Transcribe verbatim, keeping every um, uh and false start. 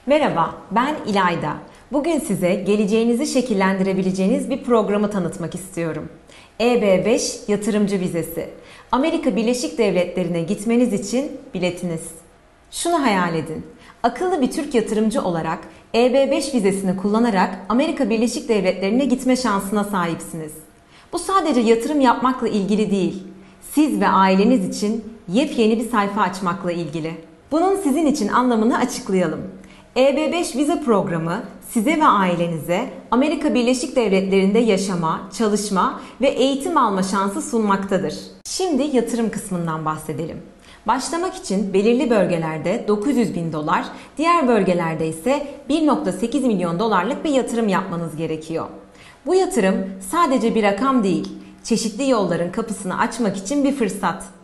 Merhaba, ben İlayda. Bugün size geleceğinizi şekillendirebileceğiniz bir programı tanıtmak istiyorum. E B beş Yatırımcı Vizesi. Amerika Birleşik Devletleri'ne gitmeniz için biletiniz. Şunu hayal edin. Akıllı bir Türk yatırımcı olarak E B beş vizesini kullanarak Amerika Birleşik Devletleri'ne gitme şansına sahipsiniz. Bu sadece yatırım yapmakla ilgili değil, siz ve aileniz için yepyeni bir sayfa açmakla ilgili. Bunun sizin için anlamını açıklayalım. E B beş vize programı size ve ailenize Amerika Birleşik Devletleri'nde yaşama, çalışma ve eğitim alma şansı sunmaktadır. Şimdi yatırım kısmından bahsedelim. Başlamak için belirli bölgelerde dokuz yüz bin dolar, diğer bölgelerde ise bir virgül sekiz milyon dolarlık bir yatırım yapmanız gerekiyor. Bu yatırım sadece bir rakam değil, çeşitli yolların kapısını açmak için bir fırsat.